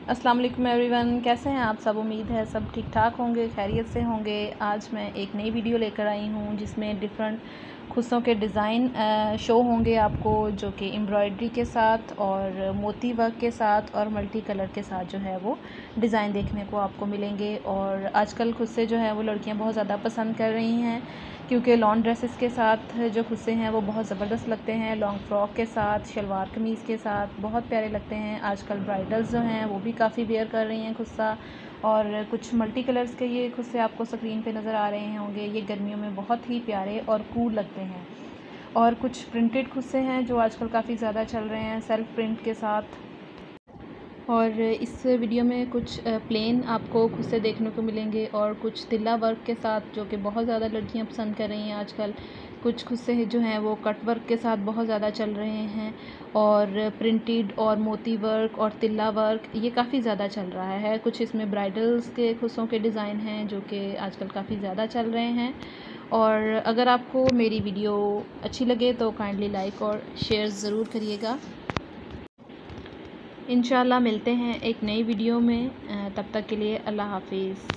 अस्सलाम वालेकुम एवरीवन, कैसे हैं आप सब। उम्मीद है सब ठीक ठाक होंगे, खैरियत से होंगे। आज मैं एक नई वीडियो लेकर आई हूँ जिसमें डिफरेंट खुसों के डिज़ाइन शो होंगे आपको, जो कि एम्ब्रॉयडरी के साथ और मोती वर्क के साथ और मल्टी कलर के साथ जो है वो डिज़ाइन देखने को आपको मिलेंगे। और आजकल खुस्से जो हैं वो लड़कियाँ बहुत ज़्यादा पसंद कर रही हैं, क्योंकि लॉन्ग ड्रेसेस के साथ जो खुस्से हैं वो बहुत ज़बरदस्त लगते हैं। लॉन्ग फ्रॉक के साथ, शलवार कमीज़ के साथ बहुत प्यारे लगते हैं। आजकल ब्राइडल्स जो हैं वो भी काफ़ी वेयर कर रही हैं खुस्सा। और कुछ मल्टी कलर्स के ये खुस्से आपको स्क्रीन पे नज़र आ रहे होंगे। ये गर्मियों में बहुत ही प्यारे और कूल लगते हैं। और कुछ प्रिंटेड खुस्से हैं जो आजकल काफ़ी ज़्यादा चल रहे हैं, सेल्फ प्रिंट के साथ। और इस वीडियो में कुछ प्लेन आपको खुस्से देखने को मिलेंगे और कुछ तिल्ला वर्क के साथ, जो कि बहुत ज़्यादा लड़कियां पसंद कर रही हैं आजकल। कुछ खुस्से जो हैं वो कट वर्क के साथ बहुत ज़्यादा चल रहे हैं, और प्रिंटेड और मोती वर्क और तिल्ला वर्क ये काफ़ी ज़्यादा चल रहा है। कुछ इसमें ब्राइडल्स के खुस्सों के डिज़ाइन हैं जो कि आजकल काफ़ी ज़्यादा चल रहे हैं। और अगर आपको मेरी वीडियो अच्छी लगे तो काइंडली लाइक और शेयर ज़रूर करिएगा। इंशाल्लाह मिलते हैं एक नई वीडियो में, तब तक के लिए अल्लाह हाफिज़।